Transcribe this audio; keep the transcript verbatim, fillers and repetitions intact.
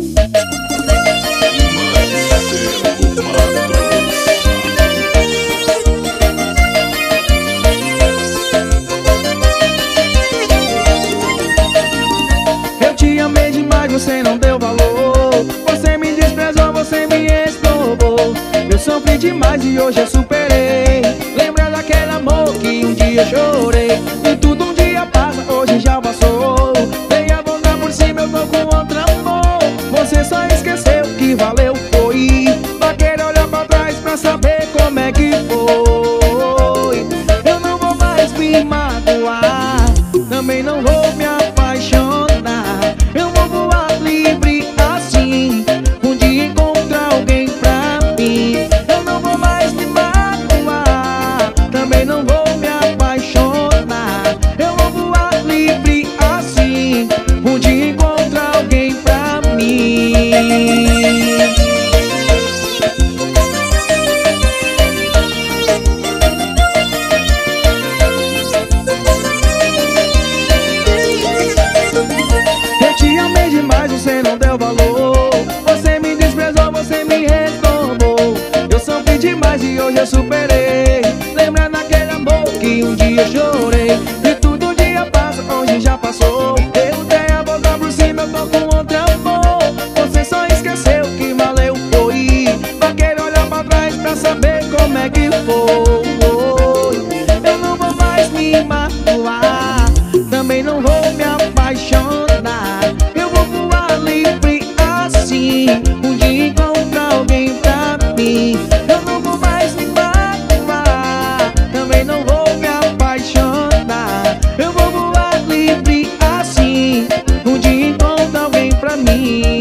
Você não deu valor, você me desprezou, você me explorou. Eu sofri demais e hoje eu superei. Lembra daquele amor que um dia eu chorei. E tudo um dia passa, hoje já passou. Dei a volta por cima, eu tô com outro amor. Você só esqueceu que valeu foi. Vai querer olhar pra trás pra saber como é que foi. Eu não vou mais me magoar, também não vou me apaixonar. Eu vou voar livre assim, um dia encontrar alguém pra mim. Eu não vou mais me magoar, também não vou me apaixonar. Eu vou voar livre assim, um dia encontrar alguém pra mim. Você não deu valor, você me desprezou, você me retomou. Eu sofri demais e hoje eu superei. Lembra daquele amor que um dia eu chorei. E tudo um dia passa, hoje já passou. Eu dei a volta por cima, eu tô com outro amor. Você só esqueceu que valeu foi. Vai querer olhar pra trás pra saber como é que foi. Eu não vou mais me magoar, também não vou me apaixonar. Eu vou voar livre assim, um dia encontrar alguém pra mim. Eu não vou mais me magoar, também não vou me apaixonar. Eu vou voar livre assim, um dia encontrar alguém pra mim.